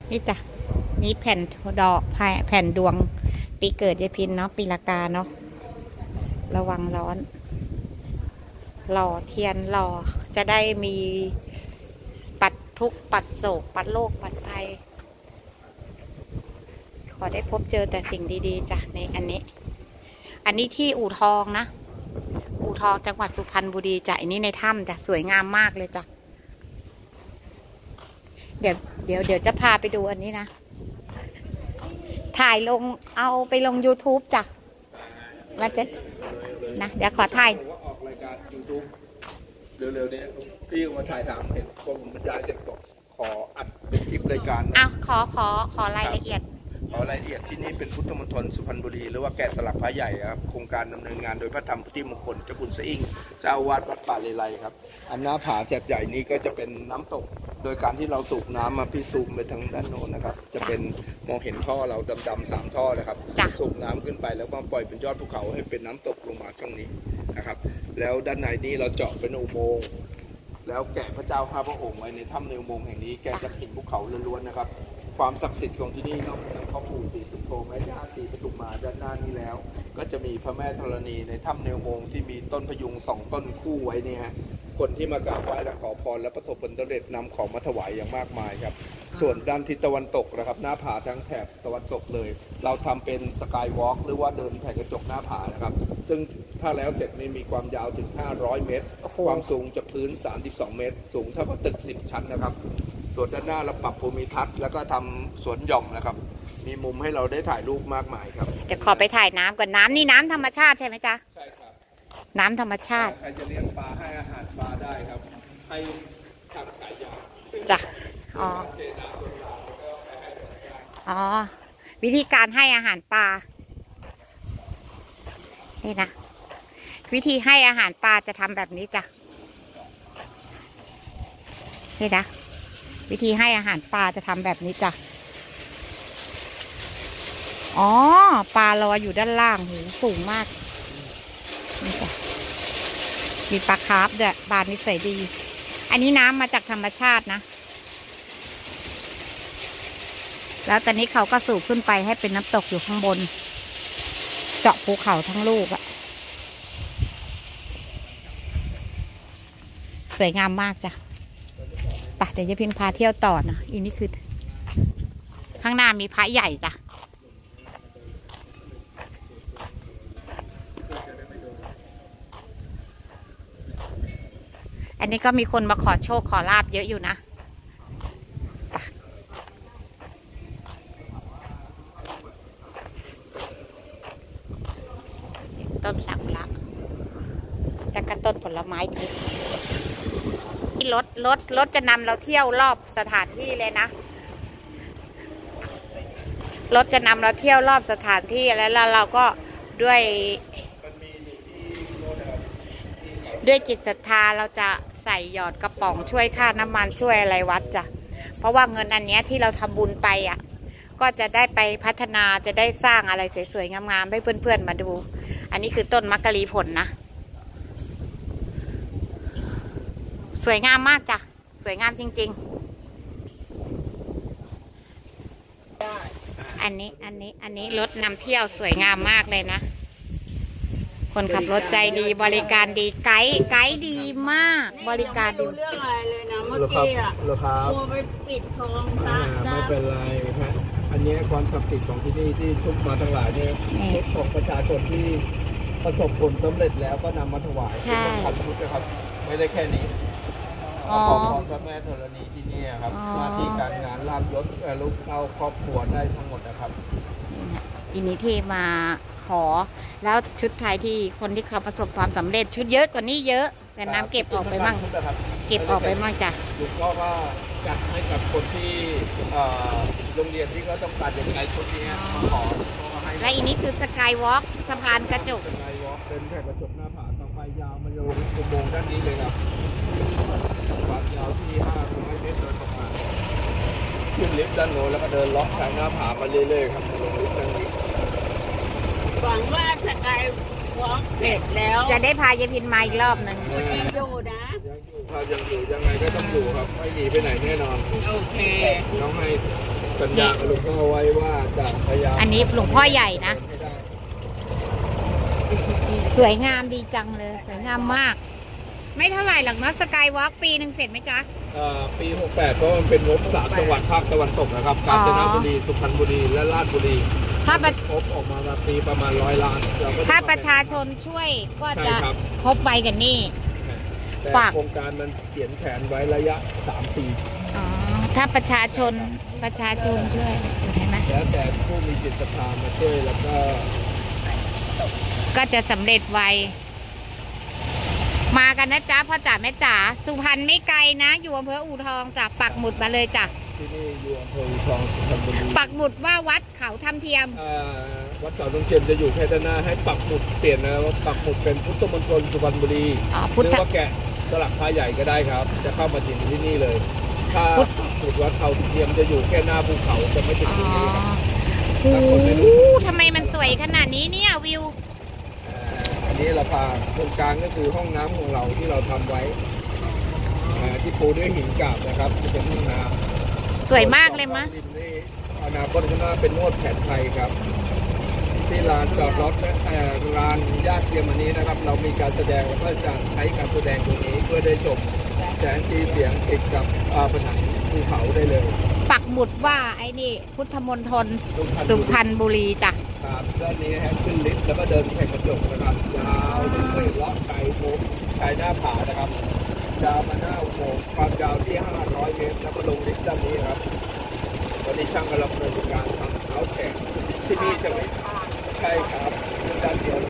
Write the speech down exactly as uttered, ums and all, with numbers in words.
นี่จ้ะนี่แผ่นดอกแผ่นดวงปีเกิดยายพินเนาะปีละกาเนาะระวังร้อนหล่อเทียนหล่อจะได้มีปัดทุกข์ปัดโศกปัดโรคปัดภัยขอได้พบเจอแต่สิ่งดีๆจ้ะในอันนี้อันนี้ที่อู่ทองนะอู่ทองจังหวัดสุพรรณบุรีจ้ะอันนี้ในถ้ำจ้ะสวยงามมากเลยจ้ะเดี๋ยวเดี๋ยวเดี๋ยวจะพาไปดูอันนี้นะถ่ายลงเอาไปลง ยูทูบ จ้ะมันจะนะเดี๋ยวขอถ่ายว่าออกรายการ ยูทูบ เร็วๆนี้พี่มาถ่ายถามเห็นพอผมบรรยายเสร็จบอกขออัดเป็นคลิปรายการอ้าวขอขอขอรายละเอียดขอรายละเอียดที่นี่เป็นพุทธมณฑลสุพรรณบุรีหรือว่าแกะสลักพระใหญ่ครับโครงการดำเนินงานโดยพระธรรมพุทธิมงคลเจ้าคุณสะอิ่งเจ้าอาวาสวัดป่าเลไลครับอันหน้าผาแถบใหญ่นี้ก็จะเป็นน้ำตกโดยการที่เราสูบน้ำมาพิสูจน์ไปทางด้านโน้นนะครับจะเป็นมองเห็นท่อเราดำๆสามท่อนะครับสูบน้ำขึ้นไปแล้วก็ปล่อยเป็นยอดภูเขาให้เป็นน้ำตกลงมาช่องนี้นะครับแล้วด้านในนี้เราเจาะเป็นอุโมงค์แล้วแกะพระเจ้าข้าพระองค์ไว้ในถ้ำในอุโมงค์แห่งนี้แกะจากหินภูเขาล้วนๆนะครับความศักดิ์สิทธิ์ของที่นี่นอกจากพ่อปู่ศรีสุโธแม่ย่าศรีปทุมมาด้านหน้านี้แล้วก็จะมีพระแม่ธรณีในถ้ำในอุโมงค์ที่มีต้นพยุงสองต้นคู่ไว้เนี่ยฮะคนที่มากราบไหว้และขอพรและประสบผลสำเร็จนำของมาถวายอย่างมากมายครับส่วนด้านทิศตะวันตกนะครับหน้าผาทั้งแถบตะวันตกเลยเราทำเป็นสกายวอล์กหรือว่าเดินแผ่กระจกหน้าผานะครับซึ่งถ้าแล้วเสร็จไม่มีความยาวถึงห้าร้อยเมตรความสูงจากพื้นสามสิบสองเมตรสูงเท่ากับตึกสิบชั้นนะครับส่วนด้านหน้าเราปรับภูมิทัศน์แล้วก็ทำสวนหย่อมนะครับมีมุมให้เราได้ถ่ายรูปมากมายครับเดี๋ยวขอไปถ่ายน้ำก่อนน้ำนี่น้ำธรรมชาติใช่ไหมจ๊ะใช่ครับน้ำธรรมชาติใครจะเลี้ยงปลาให้อาหารปลาได้ครับให้ทางสายยางจ้ะอ๋ออ๋อวิธีการให้อาหารปลานี่นะวิธีให้อาหารปลาจะทำแบบนี้จ้ะนี่นะวิธีให้อาหารปลาจะทำแบบนี้จ้ะอ๋อปลาลอยอยู่ด้านล่างหูสูงมากนี่จ้ะมีปลาคาร์ฟด้วยปลานิสัยดีอันนี้น้ำมาจากธรรมชาตินะแล้วตอนนี้เขาก็สูบขึ้นไปให้เป็นน้ำตกอยู่ข้างบนเจาะภูเขาทั้งลูกอะสวยงามมากจ้ะไปเดี๋ยวจะพิมพ์พาเที่ยวต่อนะอีนี่คือข้างหน้ามีพระใหญ่จ้ะอันนี้ก็มีคนมาขอโชคขอลาบเยอะอยู่นะต้นสักละแล้วก็ต้นผลไม้ทิพย์ที่รถรถรถจะนำเราเที่ยวรอบสถานที่เลยนะรถจะนำเราเที่ยวรอบสถานที่แล้วเราก็ด้วยด้วยจิตศรัทธาเราจะใส่หยอดกระป๋องช่วยค่าน้ำมันช่วยอะไรวัดจ้ะเพราะว่าเงินอันนี้ที่เราทำบุญไปอ่ะก็จะได้ไปพัฒนาจะได้สร้างอะไรสวยๆงามๆให้เพื่อนๆมาดูอันนี้คือต้นมักกะลีผลนะสวยงามมากจ้ะสวยงามจริงๆอันนี้อันนี้อันนี้รถนำเที่ยวสวยงามมากเลยนะคนขับรถใจดีบริการดีไกด์ไกด์ดีมากบริการดีเรื่องอะไรเลยนะเมื่อกี้อ่ะมัวไปปิดทองพระไม่เป็นไรฮะอันนี้ความศักดิ์สิทธิ์ของที่นี่ที่ทุกมาทั้งหลายเนี่ยทุกของประชาชนที่ประสบผลสำเร็จแล้วก็นำมาถวายเป็นของพุทธนะครับไม่ได้แค่นี้ขอพรพระแม่ธรณีที่นี่ครับหน้าที่การงานลาภยศลูกเต้าครอบครัวได้ทั้งหมดนะครับอินนี้ที่มาขอแล้วชุดไทยที่คนที่เขาประสบความสำเร็จชุดเยอะกว่านี้เยอะแต่น้ำเก็บออกไปบ้างเก็บออกไปบ้างจ้ะลูกก็ว่าจัดให้กับคนที่โรงเรียนที่เขาต้องการจะใช้ชุดนี้มาขอและอีนี้คือสกายวอล์กสะพานกระจกสกายวอล์กเป็นแผ่กระจกหน้าผาต่อไปยาวมาลงอุโมงค์ด้านนี้เลยครับความยาวที่ห้าร้อยเมตรโดยประมาณขึ้นลิฟต์ด้านโน้นแล้วก็เดินเลาะชายหน้าผามาเรื่อยๆครับลงลิฟต์ด้านนี้หวังว่าสกายวอล์กเสร็จแล้วจะได้พายายพินมาอีกรอบหนึ่งยังอยู่นะยังอยู่ครับยังอยู่ยังไงก็ต้องอยู่ครับไม่หนีไปไหนแน่นอนโอเคต้องให้สัญญากับหลวงพ่อไว้ว่าจะพยายามอันนี้หลวงพ่อใหญ่นะ สวยงามดีจังเลยสวยงามมาก ไม่เท่าไหร่หรอกเนาะสกายวอล์กปีหนึ่งเสร็จไหมจ๊ะปีหกแปดเพราะมันเป็นงบสามจังหวัดภาคตะวันตกนะครับกาญจนบุรีสุพรรณบุรีและราชบุรีถ้าประครบออกมาปีประมาณร้อยล้านเก็ถ้าประชาชนช่วยก็จะใช่ครับครบไวกันนี่แต่ฝากโครงการมันเขียนแผนไว้ระยะสามปีอ๋อถ้าประชาชนประชาชนช่วยเห็นไหมแล้วแต่ผู้มีจิตศรัทธามาช่วยแล้วก็ก็จะสำเร็จไวมากันนะจ๊ะพ่อจ๋าแม่จ๋าสุพรรณไม่ไกลนะ อยู่อำเภออู่ทองจ้ะปักหมุดมาเลยจ้ะที่นี่อยู่อำเภออู่ทองสุพรรณบุรีปักหมุดว่าวัดเขาถ้ำเทียมอ่าวัดเขาตงเทียมจะอยู่แค่ด้านหน้าให้ปักหมุดเปลี่ยนนะว่าปักหมุดเป็นพุทธมณฑลสุพรรณบุรีอ๋อหพุทรือธว่าแกะสลักพระใหญ่ก็ได้ครับ จะเข้ามาถึงที่นี่เลย ถ้าพุทธปักหมุดวัดเขาตงเทียมจะอยู่แค่หน้าภูเขาจะไม่ถึงอ๋อที่นี่ครับโอ้โหทำไมมันสวยขนาดนี้เนี่ยวิวอ่าอันนี้เราพาตรงกลางก็คือห้องน้ำของเราที่เราทำไว้อ่าที่ปูด้วยหินกาบนะครับจะเป็นห้องน้ำสวยมากเลยมะริมนี่อนาคตข้างหน้าเป็นนวดแผนไทยครับ ที่ลานจอดรถและเอ่อลานญาติเทียมอันนี้นะครับ เรามีการแสดงแล้วก็จะใช้การแสดงตรงนี้เพื่อได้ชมแสงสีเสียงติดกับอ่าผนังภูเขาได้เลยปักหมุดว่าไอ้นี่พุทธมณฑลสุพรรณบุรีจ้ะครับด้านนี้ให้ขึ้นลิฟต์แล้วก็เดินแข่งกระจกนะครับยาวไปเรื่อยๆเลาะไกลโค้งชายหน้าผานะครับยาวมาหน้าอุโมงค์ความยาวที่ห้าร้อยเมตรแล้วก็ลงลิฟต์ด้านนี้ครับวันนี้ช่างกำลังดำเนินการทำเท้าแข่งที่นี่จะไม่ใช่ครับด้านเดียว